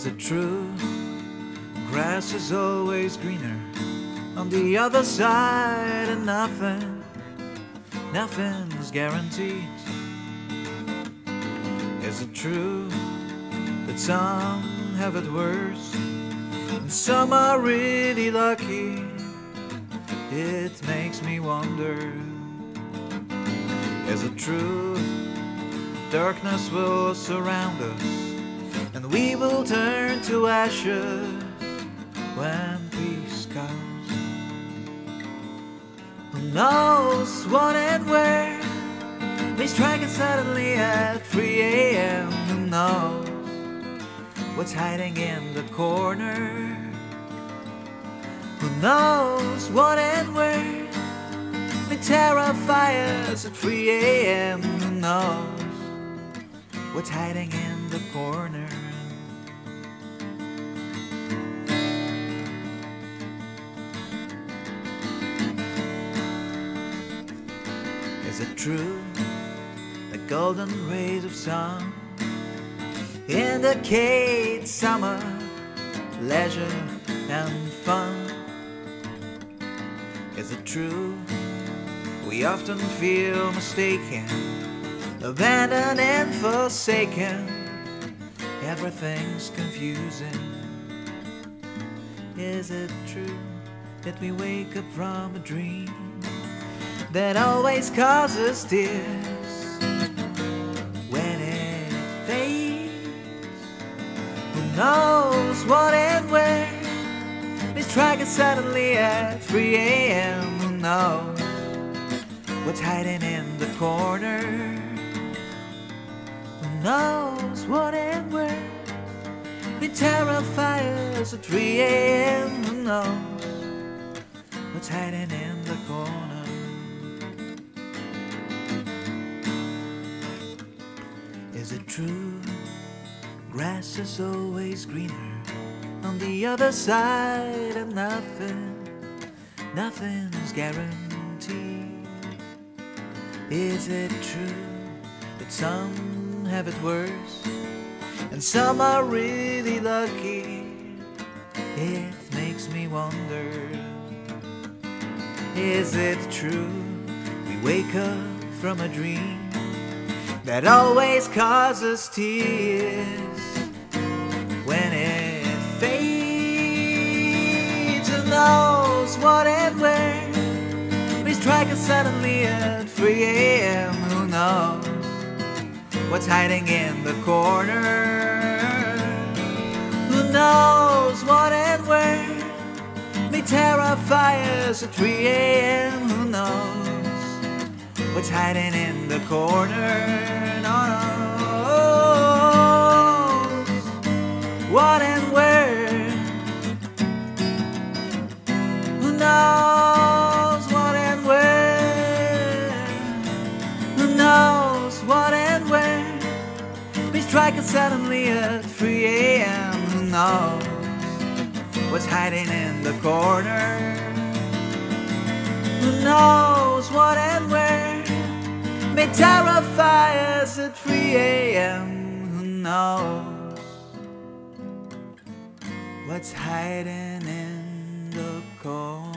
Is it true? Grass is always greener on the other side, and nothing's guaranteed. Is it true that some have it worse and some are really lucky? It makes me wonder. Is it true darkness will surround us and we will turn to ashes when peace comes? Who knows what and where may strike us suddenly at 3 a.m. Who knows what's hiding in the corner? Who knows what and where may terrify us at 3 a.m. Who knows what's hiding in the corner? Is it true the golden rays of sun indicate summer, leisure and fun? Is it true we often feel mistaken, abandoned and forsaken? Everything's confusing. Is it true that we wake up from a dream that always causes tears when it fades? Who knows what and where may strike us suddenly at 3 a.m. Who knows what's hiding in the corner? Who knows what and where may terrify us at 3 a.m. Who knows what's hiding in the corner? Is it true grass is always greener on the other side, and nothing's guaranteed? Is it true that some have it worse and some are really lucky? It makes me wonder. Is it true we wake up from a dream that always causes tears when it fades? Who knows what and where may strike us suddenly at 3 a.m. Who knows what's hiding in the corner? Who knows what and where may terrify us at 3 a.m. Who knows what's hiding in the corner? No, knows what and where? Who knows what and where? Who knows what and where may strike us suddenly at 3 a.m. Who knows what's hiding in the corner? Who knows what and where may terrify us at 3 a.m. Who knows what's hiding in the corner?